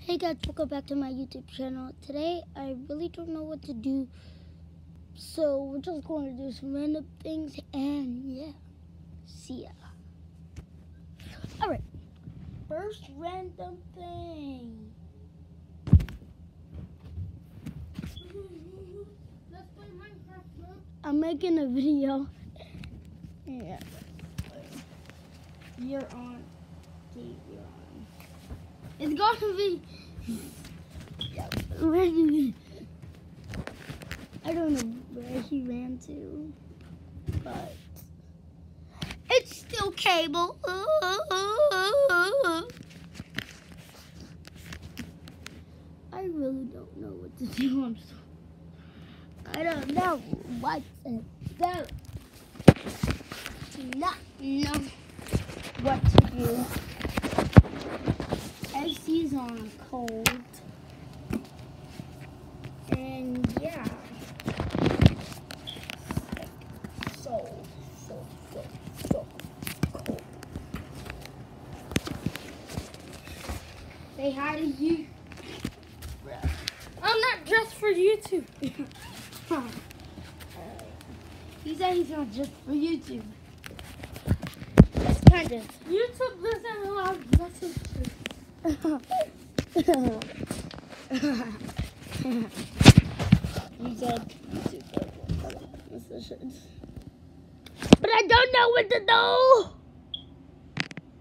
Hey guys, welcome back to my YouTube channel. Today, I really don't know what to do, so we're just going to do some random things, and yeah, see ya. Alright, first random thing. Let's play Minecraft, bro. I'm making a video. Yeah. You're on. Okay, you're on. It's gonna be. I don't know where he ran to, but it's still Cable. I really don't know what to do. I don't know what to do. Do not know what to do. He's on a cold, and yeah, so cold. Say hi to you. I'm not just for YouTube. He said he's not just for YouTube. That's kind of YouTube doesn't allow messages. He said YouTube doesn't allow messages. But I don't know what to do.